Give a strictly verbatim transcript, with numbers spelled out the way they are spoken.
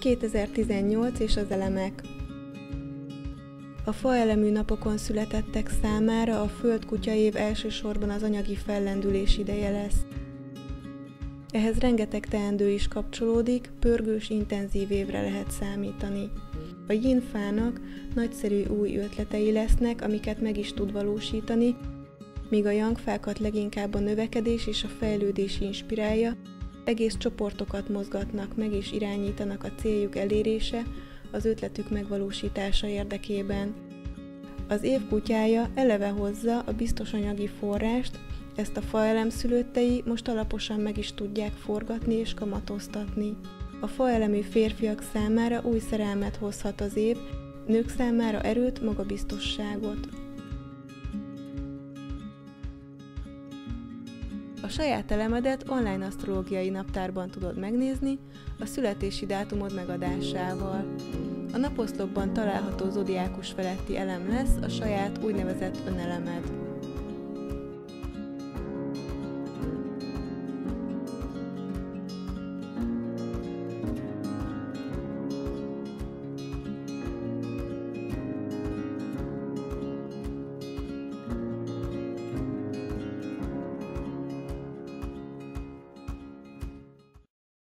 kétezer-tizennyolc és az elemek. A faelemű napokon születettek számára a földkutyaév elsősorban az anyagi fellendülés ideje lesz. Ehhez rengeteg teendő is kapcsolódik, pörgős, intenzív évre lehet számítani. A yin fának nagyszerű új ötletei lesznek, amiket meg is tud valósítani, míg a yang fákat leginkább a növekedés és a fejlődés inspirálja, egész csoportokat mozgatnak meg és irányítanak a céljuk elérése, az ötletük megvalósítása érdekében. Az év kutyája eleve hozza a biztos anyagi forrást, ezt a faelem szülöttei most alaposan meg is tudják forgatni és kamatoztatni. A faelemű férfiak számára új szerelmet hozhat az év, nők számára erőt, magabiztosságot. A saját elemedet online asztrológiai naptárban tudod megnézni, a születési dátumod megadásával. A naposzlopban található zodiákus feletti elem lesz a saját úgynevezett önelemed.